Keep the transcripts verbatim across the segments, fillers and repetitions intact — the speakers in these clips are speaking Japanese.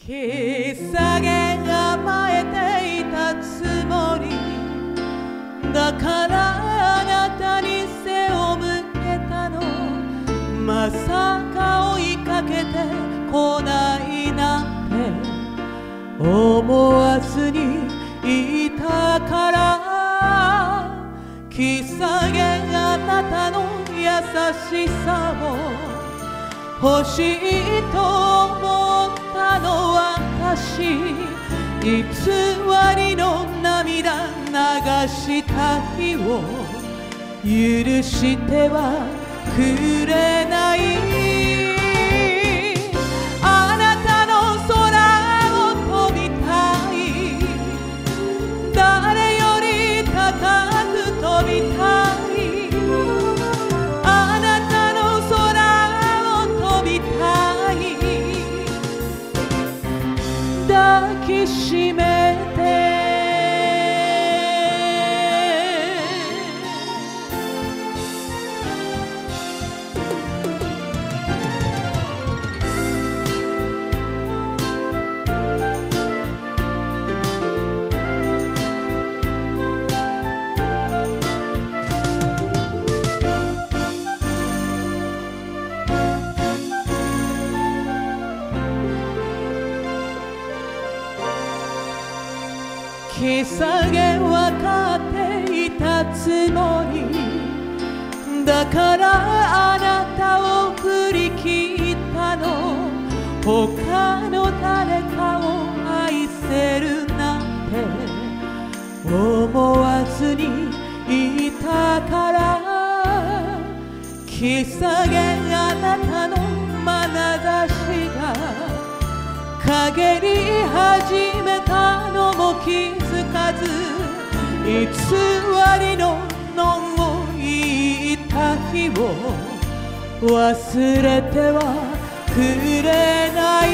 気下げ甘えていたつもりだからあなたに背を向けたの。まさか追いかけてこないなんて思わずにいたから。気下げあなたの優しさを欲しいと思ったの私。偽りの涙流した日を許してはくれない。あなたの空を飛びたい。誰より高く飛びたい。あなたの空を飛びたい。抱きしめて気下げ分かっていたつもりだからあなたを振り切ったの。他の誰かを愛せるなんて思わずにいたから。気下げあなたの眼差しが陰り始めたのも気づかず偽りののんを言った日を忘れてはくれない。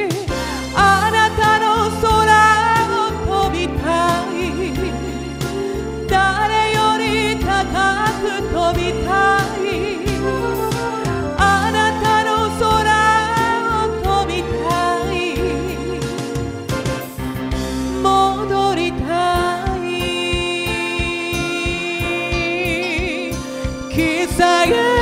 あなたの空を飛びたい。誰より高く飛びたい。あなたの空を飛びたい。戻りたい。気下げ